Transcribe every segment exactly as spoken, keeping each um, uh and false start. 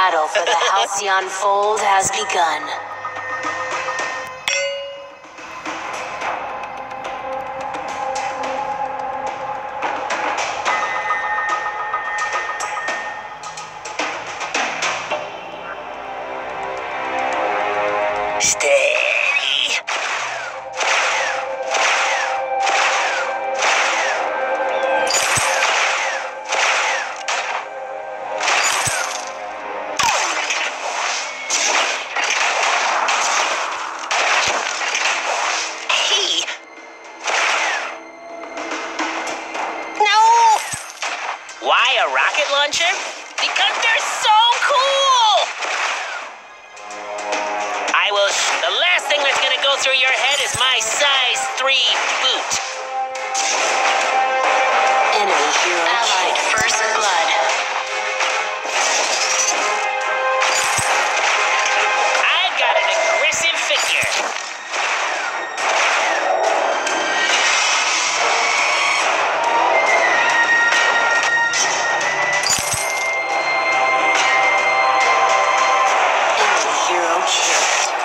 battle for the Halcyon Fold has begun. Steady. Hey. No. Why a rocket launcher? Because they're so cool. I will. Sh the last thing that's gonna go through your head is my size three boot. Enemy hero allied first blood. I got an aggressive figure. Enemy hero killed.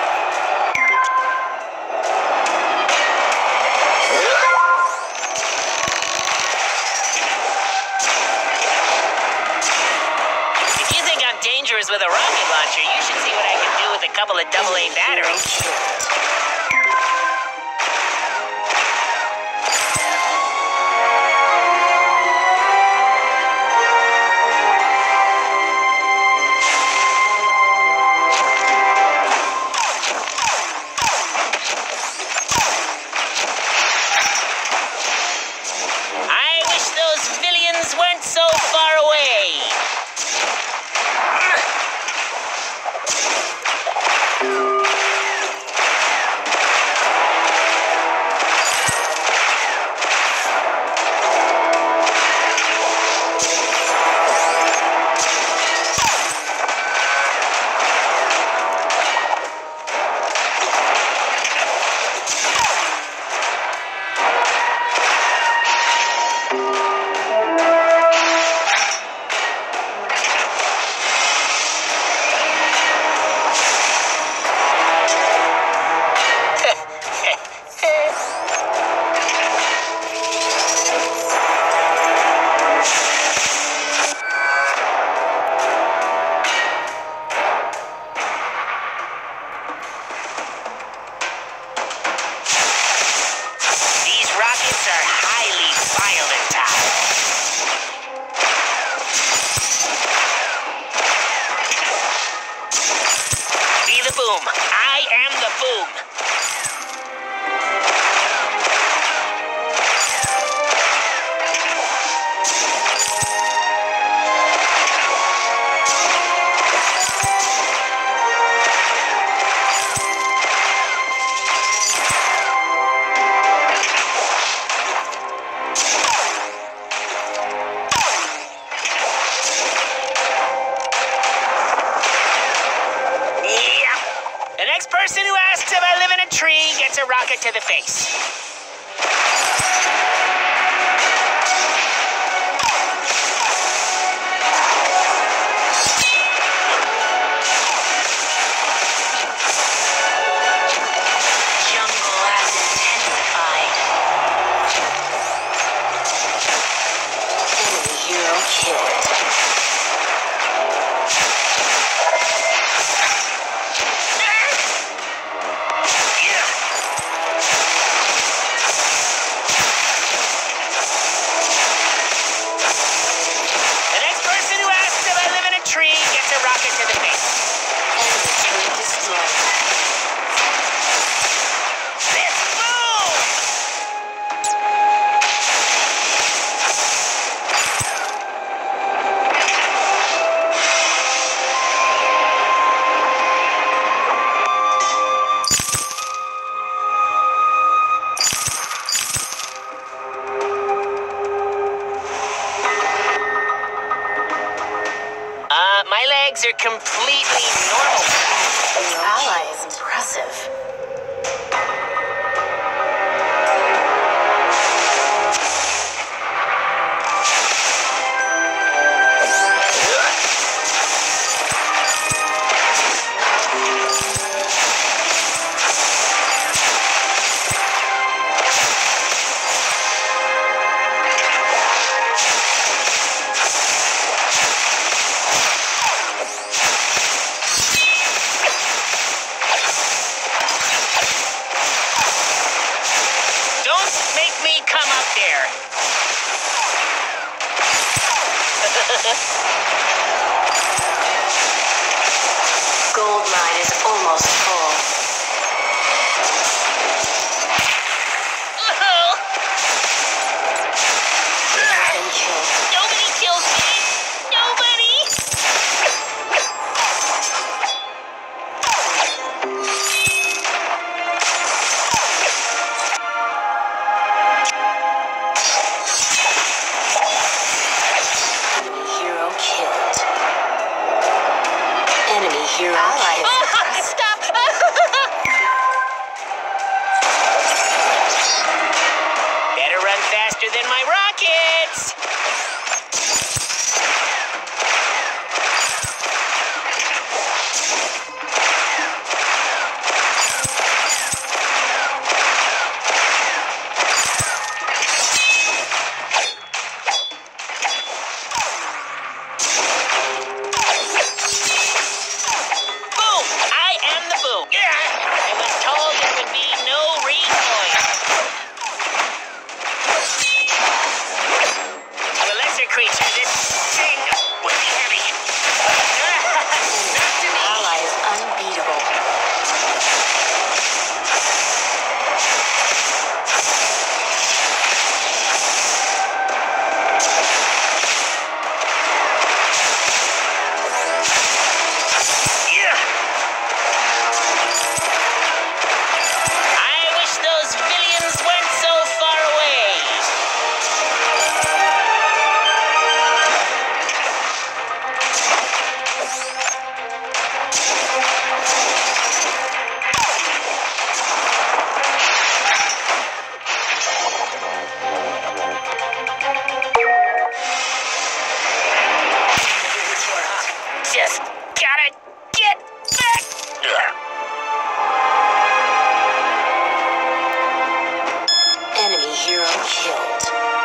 If you think I'm dangerous with a rocket launcher, you should see what I can do with a couple of double A batteries. I wish those villains weren't so far away. These rockets are highly volatile. Be the boom. I am the boom. Yep. The next person who asks if I live in a tree gets a rocket to the face. Jungle has intensified. Enemy hero killed. The next person who asks if I live in a tree gets a rocket to the face. Enemy tree destroyed. This boom! Uh, my legs are completely normal. This ally is impressive. I was told there would be no recoil. To a lesser creature, this thing would be heavy. Not to me. Ally is unbeatable. Just gotta get back. Enemy hero killed.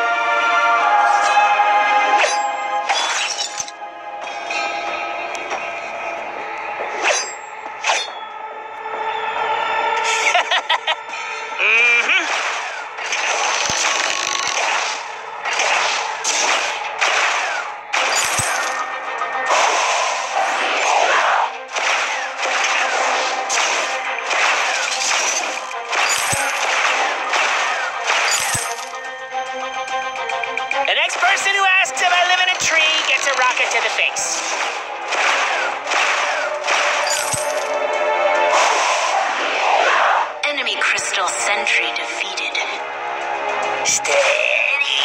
Mm-hmm. The next person who asks if I live in a tree gets a rocket to the face. Enemy crystal sentry defeated. Steady.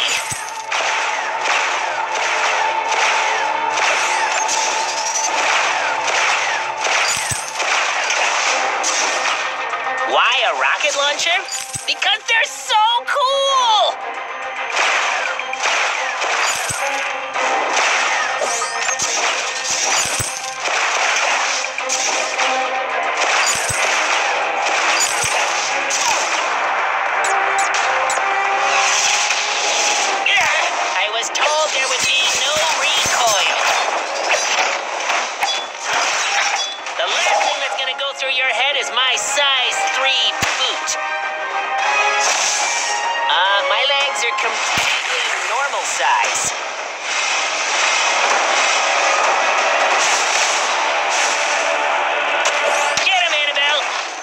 Why a rocket launcher? Because they're so cool! I was told there would be no recoil. The last thing that's gonna go through your head is my size three boot. Uh, my legs are completely normal size. Get him, Annabelle!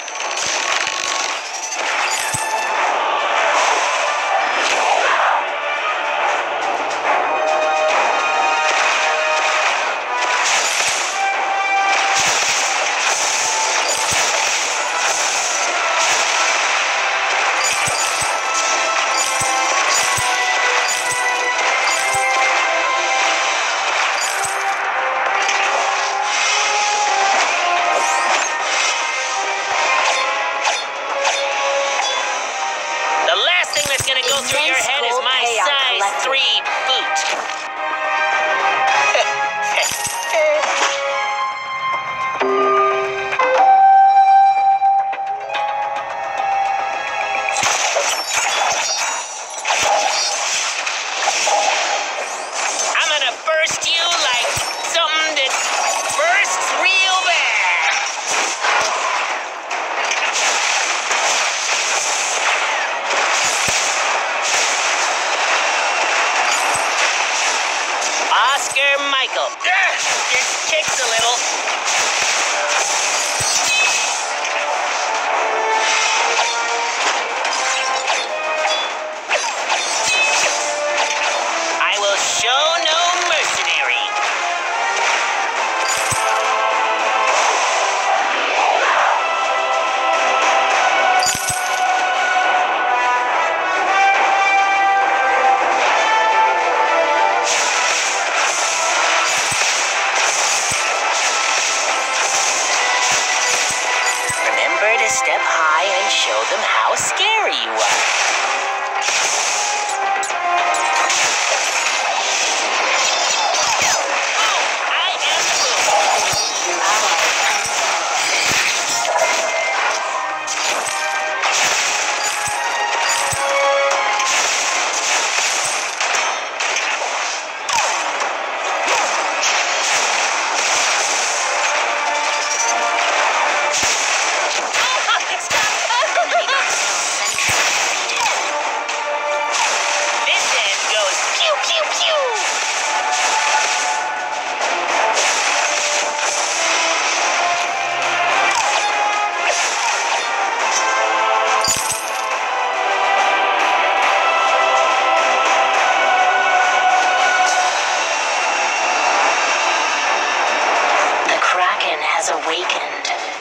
The last thing that's gonna go through your head is my size three boot. I'm gonna burst you like something that bursts real bad. Oscar Michael. Ugh, this kicks a little. I will show no mercenary. Remember to step high and show them how scary you are. I am the Your ally is unbeatable.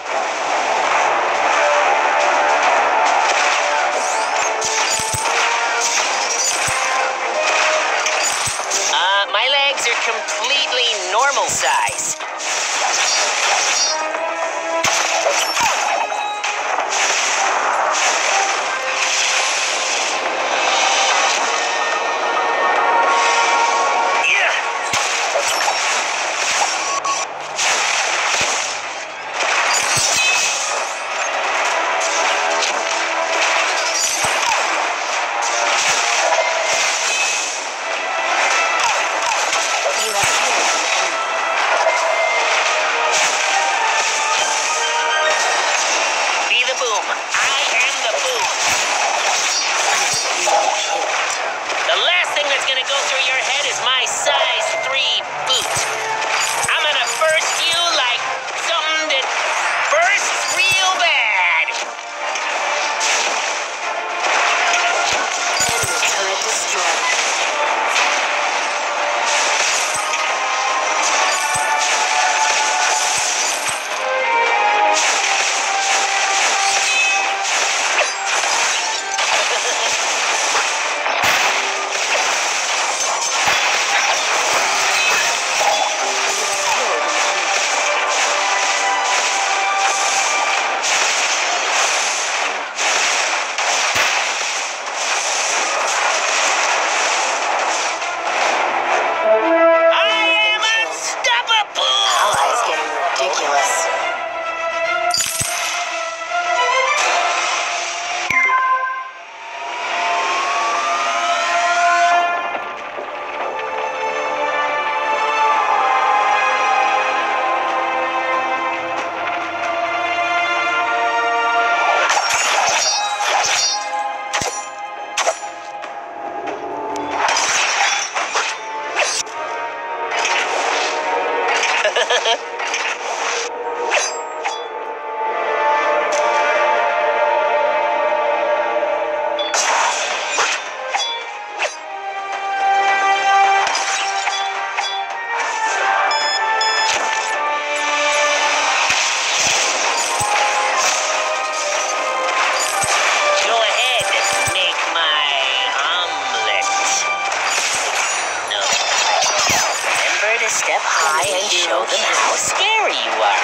Uh, my legs are completely normal size. Step high and show them how scary you are.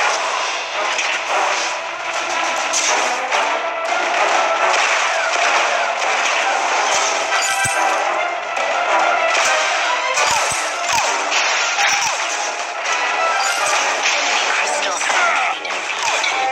Enemy crystal sentry defeated.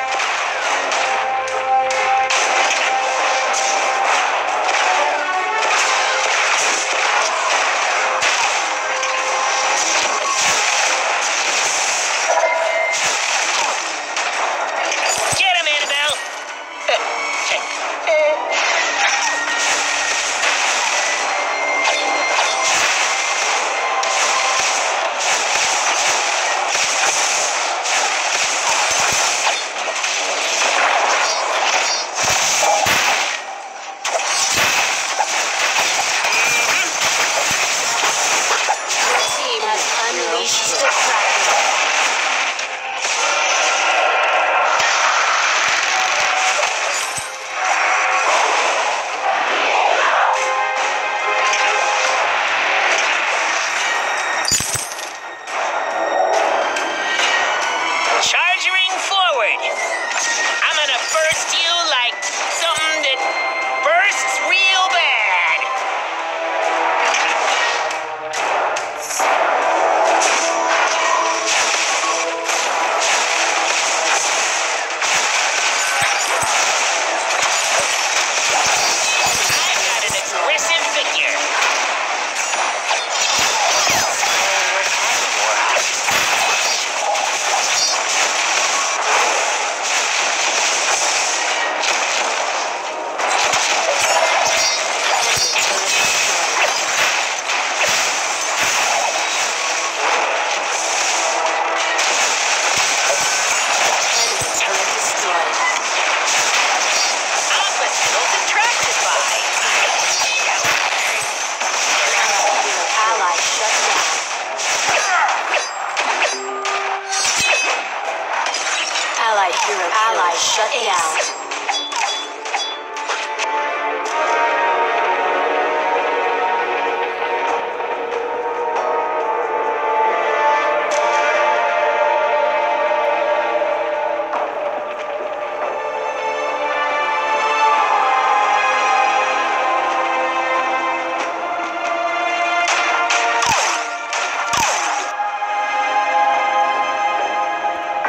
Hero ally shut down.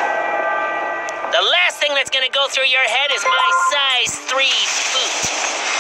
The last thing that's gonna go through your head is my size three boot.